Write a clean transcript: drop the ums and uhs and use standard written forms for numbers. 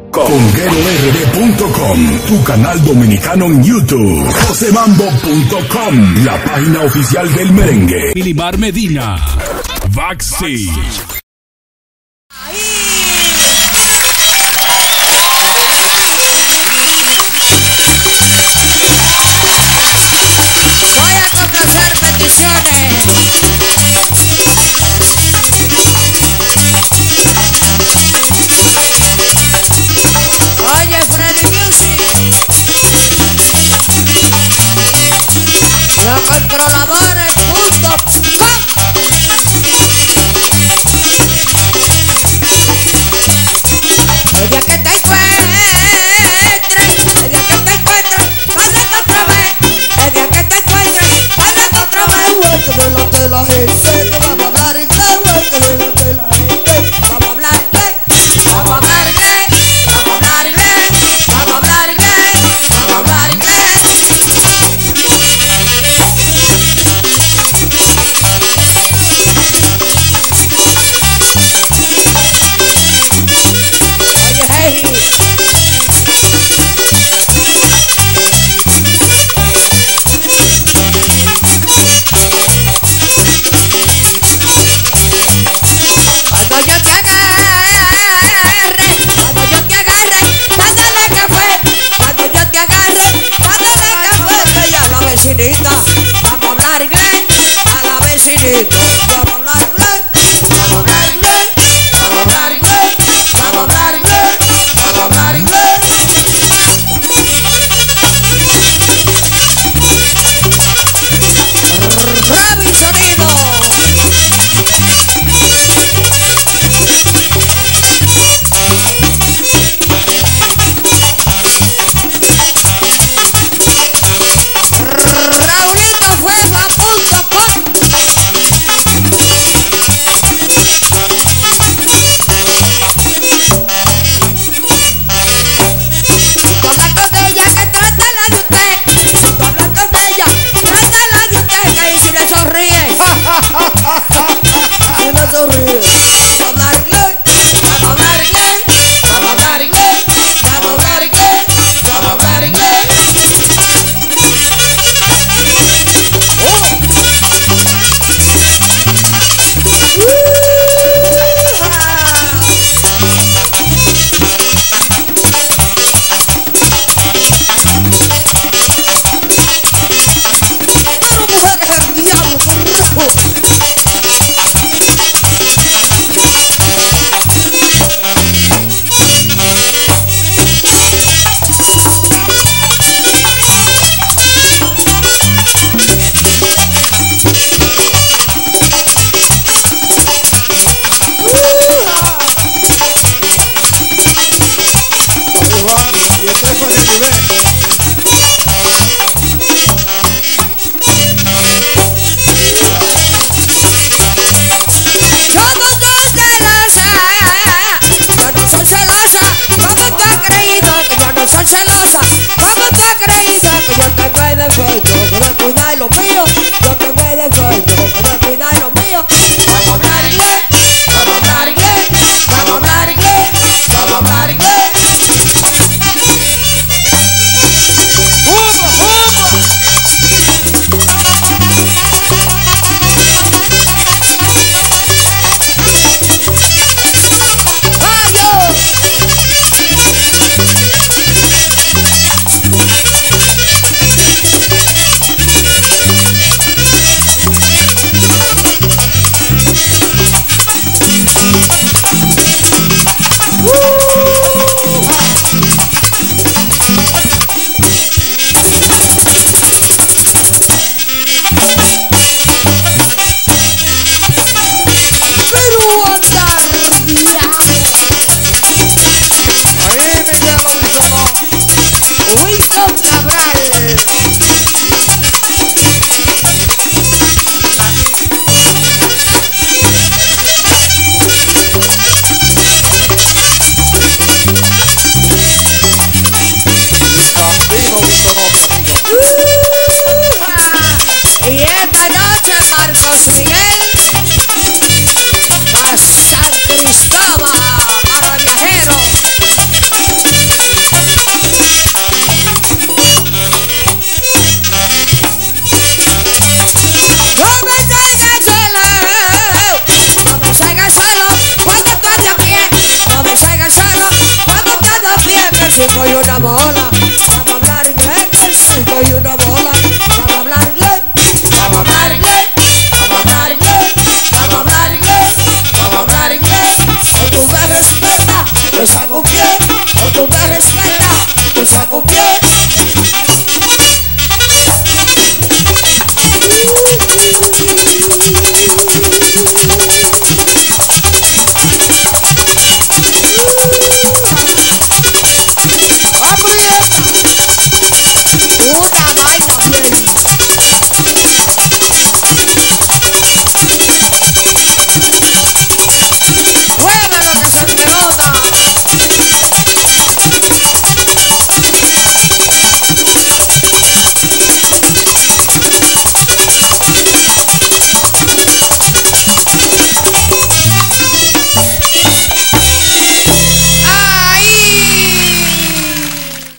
conguerord.com, tu canal dominicano en YouTube. josemambo.com, la página oficial del merengue. Milimar Medina, Backstage. Voy a complacer peticiones. Oye, Freddy Music. Los controladores.com. El día que te encuentres, pásate otra vez. El día que te encuentres, pásate otra vez. Hueco de la gente, vamos a hablar inglés. Hueco de la gente, vamos a hablar inglés. Vamos a hablar inglés, vamos a hablar inglés. Vamos a hablar inglés, vamos a hablar inglés. Oye, hey. Cuando yo te agarre, mándale café. Cuando yo te agarre, mándale café. Que ya la vecinita, vamos a hablar inglés. A la vecinita, vamos a hablar inglés. Vamos a hablar inglés, vamos a hablar inglés. Vamos a hablar inglés, vamos a hablar inglés. Ravi Sonido. RaulitoFueva.com. Tú hablas con ella, que trátala de usted. Tú hablas con ella, trátala de usted. Que ahí si le sonríe. Si le sonríe. Vamos a hablar inglés. Vamos a hablar inglés. Vamos a hablar inglés. Vamos a hablar inglés. Vamos a hablar inglés. Pero mujer es el diablo, carajo. Y el teléfono de nivel. Yo no soy celosa, ¿cómo tú has creído que yo no soy celosa? ¿Cómo tú has creído que yo tengo el defecto que me cuidar lo mío? Yo tengo el defecto que me cuidar lo mío. Vamos a hablar inglés, vamos a hablar inglés, vamos a hablar inglés, vamos a hablar inglés. ¡Humo, humo! ¡Vaya! cinco y una bola. Vamos a hablar inglés, el cinco y una bola. Vamos a hablar inglés, vamos a hablar inglés, vamos a hablar inglés, vamos a hablar inglés, vamos a hablar inglés. O tú me respetas, te saco un pie, o tú me respetas.